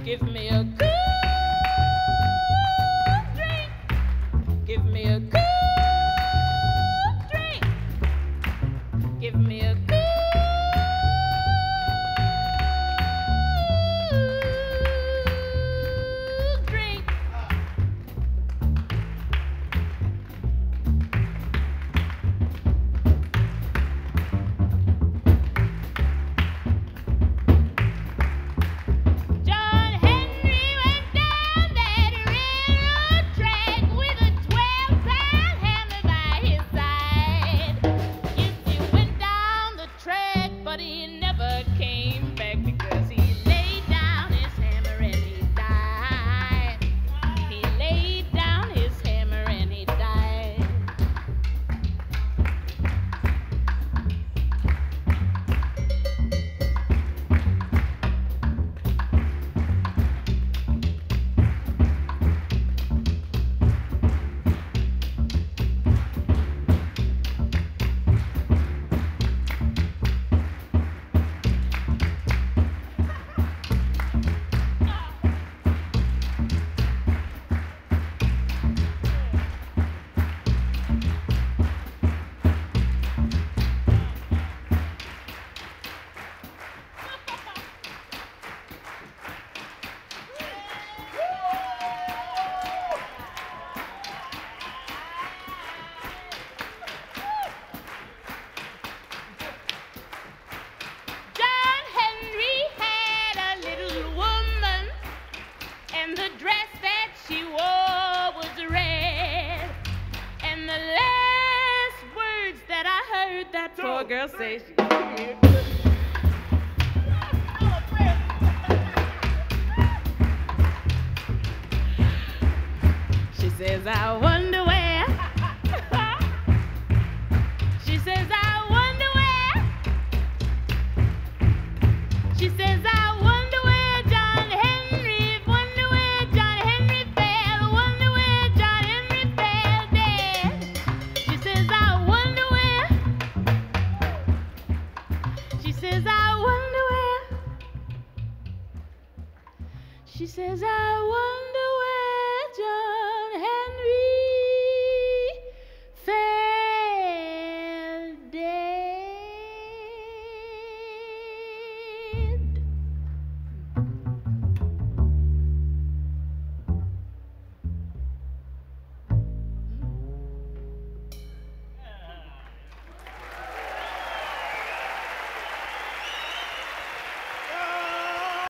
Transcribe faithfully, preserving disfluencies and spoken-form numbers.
Give me a cool drink. Give me a cool drink. Give me a cool drink. John Henry went down that railroad track with a twelve-pound hammer by his side. Yes, he went down the track, but he never came back because he laid down his hammer and he died. He laid down his hammer and he died. John Henry had a little woman, and the dress that she wore was red. And the last words that I heard that poor girl say, she She says, I wonder where. She says, I wonder where. She says, I wonder where John Henry, wonder where John Henry fell, wonder where John Henry fell dead. She says, I wonder where. She says, I wonder where. She says, I